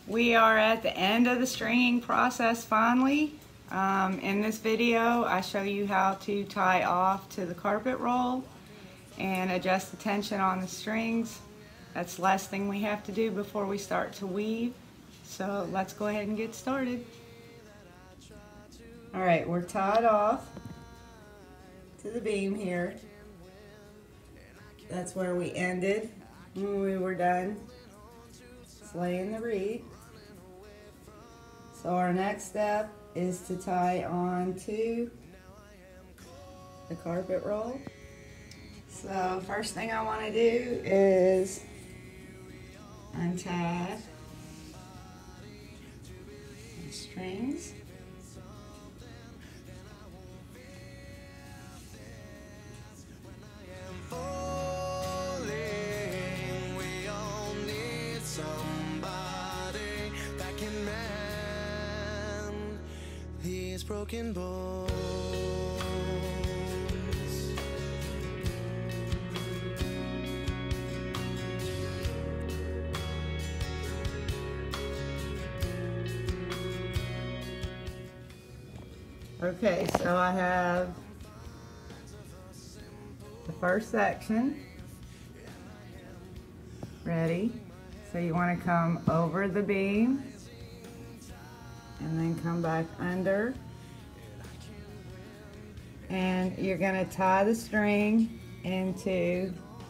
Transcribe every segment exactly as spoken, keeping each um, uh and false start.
We are at the end of the stringing process finally. Um, in this video, I show you how to tie off to the carpet roll and adjust the tension on the strings. That's the last thing we have to do before we start to weave. So let's go ahead and get started. All right, we're tied off to the beam here. That's where we ended when we were done slaying the reed. So our next step is to tie on to the carpet roll. So first thing I want to do is untie the strings. Broken bones. Okay, so I have the first section ready. So you want to come over the beam and then come back under. And you're going to tie the string into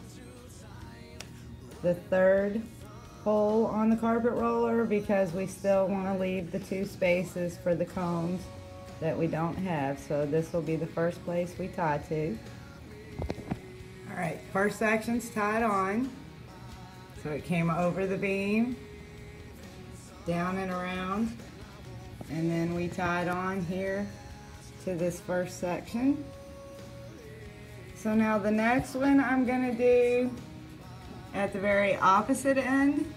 the third hole on the carpet roller because we still want to leave the two spaces for the cones that we don't have. So this will be the first place we tie to. Alright, first section's tied on. So it came over the beam, down and around, and then we tied on here to this first section. So now the next one I'm going to do at the very opposite end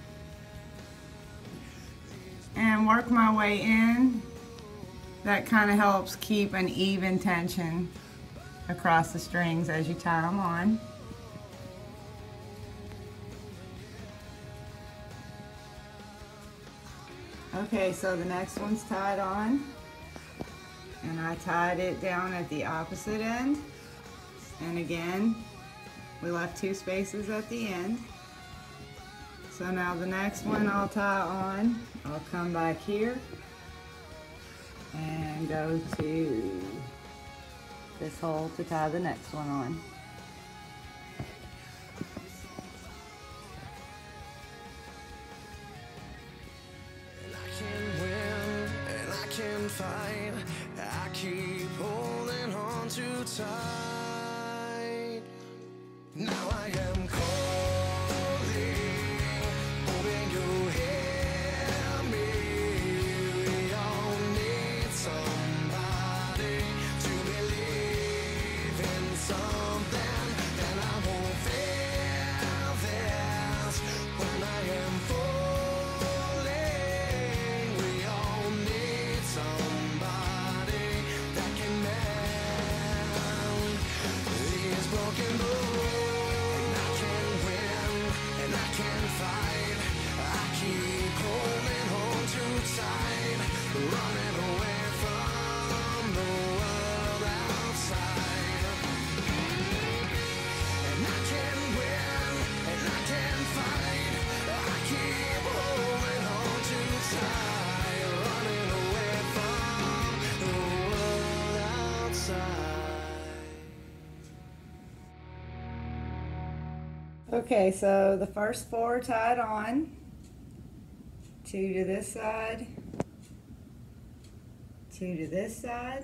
and work my way in. That kind of helps keep an even tension across the strings as you tie them on. Okay, so the next one's tied on. And I tied it down at the opposite end. And again, we left two spaces at the end. So now the next one I'll tie on. I'll come back here and go to this hole to tie the next one on. And I can win, and I can fight. I keep holding on too tight. Now I am calling, hoping you hear me. We all need somebody to believe in something. Then I won't fail this when I am falling. We all need somebody that can mend these broken bones. And I can win, and I can fight. I keep holding on too tight, running away from the world outside. And I can win, and I can fight. I keep holding on too tight, running away from the world outside. Okay, so the first four are tied on. Two to this side, two to this side.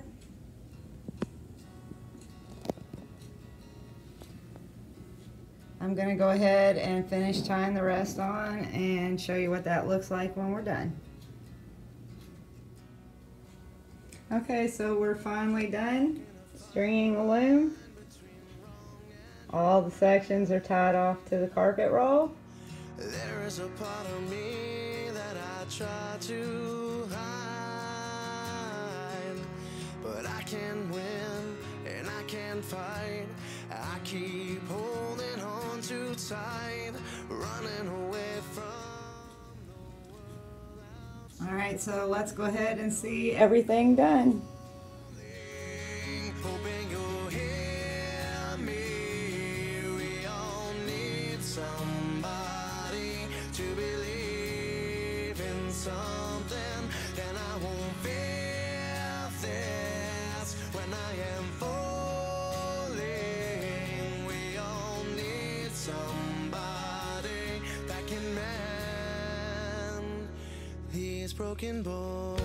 I'm going to go ahead and finish tying the rest on and show you what that looks like when we're done. Okay, so we're finally done stringing the loom. All the sections are tied off to the carpet roll. There is a part of me that I try to hide, but I can win and I can fight. I keep holding on too tight, running away from the world All right, so let's go ahead and see everything done. Hoping you'll hear me. We all need somebody to believe in something, and I won't fear this when I am falling. We all need somebody that can mend these broken bones.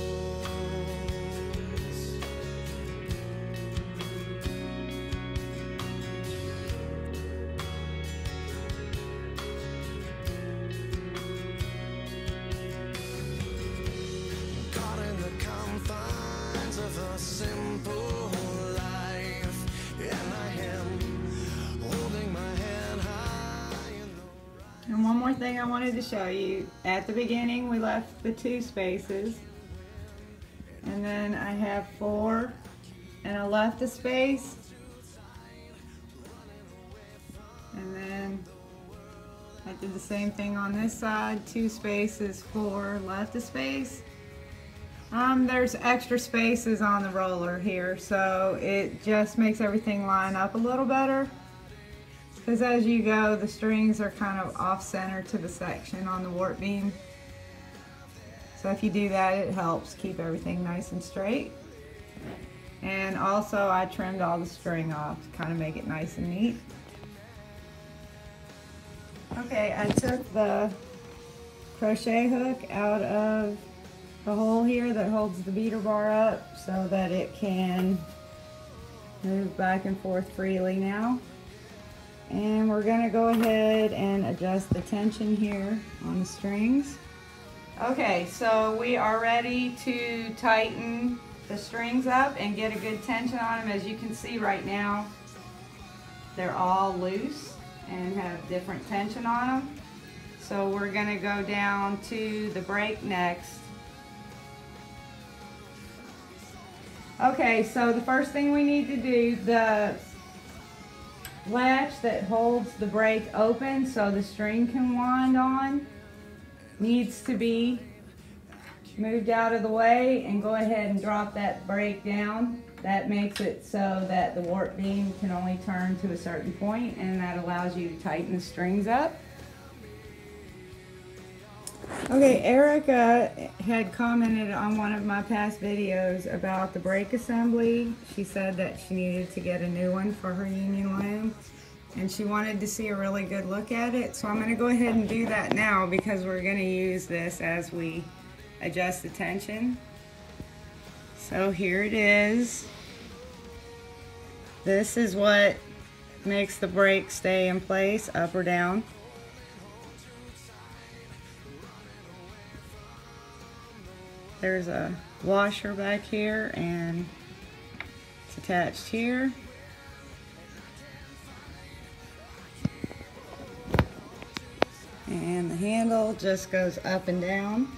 Caught in the confines of a simple life, and I am holding my head high in the And one more thing I wanted to show you. At the beginning, we left the two spaces. And then I have four, and I left a space. And then I did the same thing on this side, two spaces, four, left a space. Um, there's extra spaces on the roller here, so it just makes everything line up a little better. Because as you go, the strings are kind of off-center to the section on the warp beam. So if you do that, it helps keep everything nice and straight. And also I trimmed all the string off to kind of make it nice and neat. Okay, I took the crochet hook out of the hole here that holds the beater bar up so that it can move back and forth freely now. And we're going to go ahead and adjust the tension here on the strings. Okay, so we are ready to tighten the strings up and get a good tension on them. As you can see right now, they're all loose and have different tension on them. So we're going to go down to the break next. Okay, so the first thing we need to do, the latch that holds the brake open so the string can wind on, needs to be moved out of the way, and go ahead and drop that brake down. That makes it so that the warp beam can only turn to a certain point, and that allows you to tighten the strings up. Okay, Erica had commented on one of my past videos about the brake assembly. She said that she needed to get a new one for her Union Loom, and she wanted to see a really good look at it. So I'm going to go ahead and do that now, because we're going to use this as we adjust the tension. So here it is. This is what makes the brake stay in place, up or down. There's a washer back here, and it's attached here. And the handle just goes up and down.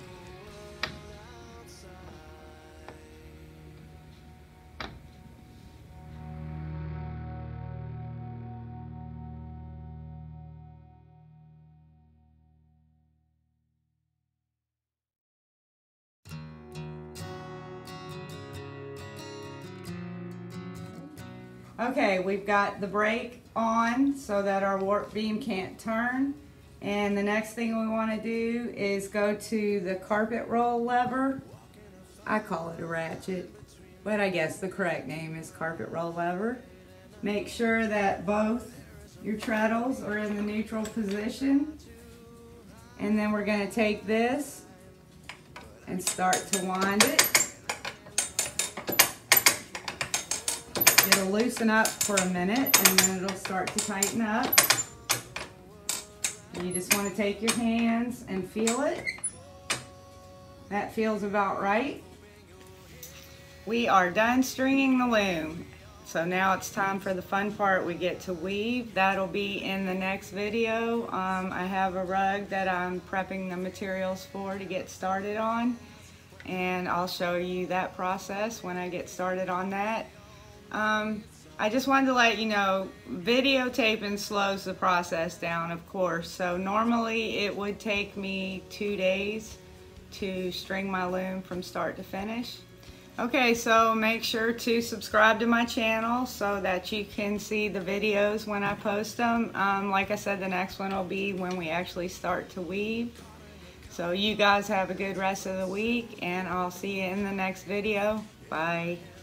Okay, we've got the brake on so that our warp beam can't turn. And the next thing we want to do is go to the carpet roll lever. I call it a ratchet, but I guess the correct name is carpet roll lever. Make sure that both your treadles are in the neutral position. And then we're going to take this and start to wind it. It'll loosen up for a minute, and then it'll start to tighten up. You just want to take your hands and feel it. That feels about right. We are done stringing the loom. So now it's time for the fun part. We get to weave. That'll be in the next video. Um, I have a rug that I'm prepping the materials for to get started on, and I'll show you that process when I get started on that. Um, I just wanted to let you know, videotaping slows the process down, of course. So normally it would take me two days to string my loom from start to finish. Okay, so make sure to subscribe to my channel so that you can see the videos when I post them. Um, like I said, the next one will be when we actually start to weave. So you guys have a good rest of the week, and I'll see you in the next video. Bye.